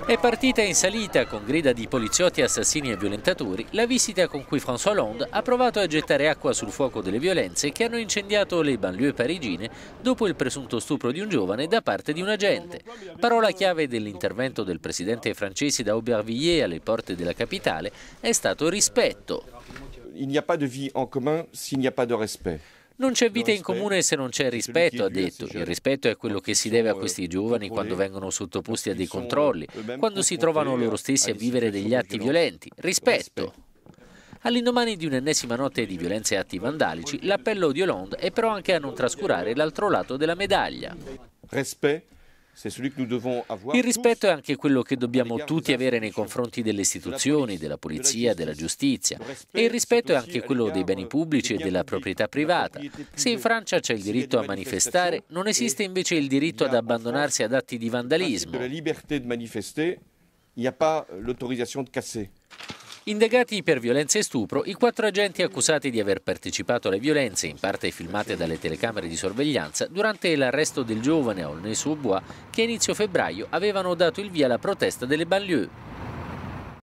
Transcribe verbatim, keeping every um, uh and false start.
È partita in salita con grida di poliziotti, assassini e violentatori la visita con cui François Hollande ha provato a gettare acqua sul fuoco delle violenze che hanno incendiato le banlieue parigine dopo il presunto stupro di un giovane da parte di un agente. Parola chiave dell'intervento del presidente francese da Aubervilliers alle porte della capitale è stato rispetto. Il n'y a pas de vie en commun s'il n'y a pas de respect. Non c'è vita in comune se non c'è rispetto, ha detto. Il rispetto è quello che si deve a questi giovani quando vengono sottoposti a dei controlli, quando si trovano loro stessi a vivere degli atti violenti. Rispetto. All'indomani di un'ennesima notte di violenze e atti vandalici, l'appello di Hollande è però anche a non trascurare l'altro lato della medaglia. Respect. Il rispetto è anche quello che dobbiamo tutti avere nei confronti delle istituzioni, della polizia, della giustizia. E il rispetto è anche quello dei beni pubblici e della proprietà privata. Se in Francia c'è il diritto a manifestare, non esiste invece il diritto ad abbandonarsi ad atti di vandalismo. Indagati per violenza e stupro, i quattro agenti accusati di aver partecipato alle violenze, in parte filmate dalle telecamere di sorveglianza, durante l'arresto del giovane a Aulnay-sous-Bois, che a inizio febbraio avevano dato il via alla protesta delle banlieue.